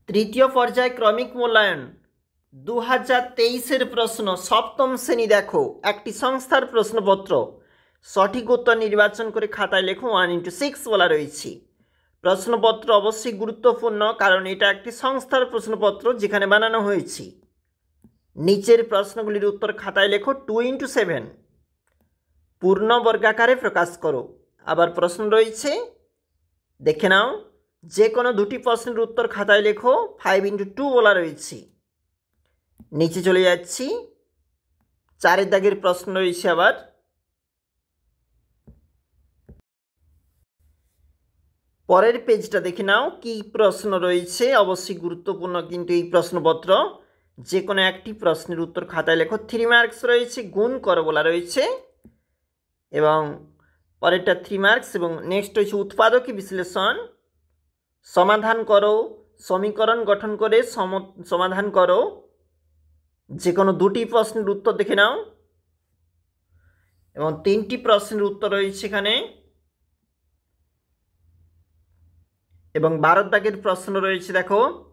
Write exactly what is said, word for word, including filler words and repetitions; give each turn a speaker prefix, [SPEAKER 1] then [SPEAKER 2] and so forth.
[SPEAKER 1] তৃতীয় পর্যায় ক্রমিক মূল্যায়ন দু হাজার তেইশের প্রশ্ন সপ্তম শ্রেণী। দেখো একটি সংস্থার প্রশ্নপত্র, সঠিক উত্তর নির্বাচন করে খাতায় লেখো ওয়ান ইন্টু সিক্স বলা রয়েছে। প্রশ্নপত্র অবশ্যই গুরুত্বপূর্ণ, কারণ এটা একটি সংস্থার প্রশ্নপত্র যেখানে বানানো হয়েছে। নিচের প্রশ্নগুলির উত্তর খাতায় লেখো টু ইন্টু সেভেন, পূর্ণ বর্গাকারে প্রকাশ করো। আবার প্রশ্ন রয়েছে, দেখে নাও, যে কোনো দুটি প্রশ্নের উত্তর খাতায় লেখো ফাইভ ইন্টু টু বলা রয়েছে। নিচে চলে যাচ্ছি, চারের দাগের প্রশ্ন রয়েছে। আবার পরের পেজটা দেখে নাও কি প্রশ্ন রয়েছে, অবশ্যই গুরুত্বপূর্ণ কিন্তু এই প্রশ্নপত্র। যে কোনো একটি প্রশ্নের উত্তর খাতায় লেখো, থ্রি মার্কস রয়েছে, গুণ করো বলা রয়েছে। এবং পরেরটা থ্রি মার্কস। এবং নেক্সট হচ্ছে উৎপাদকী বিশ্লেষণ, সমাধান করো, সমীকরণ গঠন করে সমাধান করো। যে কোনো দুটি প্রশ্নের উত্তর দেখে নাও এবং তিনটি প্রশ্নের উত্তর রয়েছে এখানে। এবং বারো দাগের প্রশ্ন রয়েছে, দেখো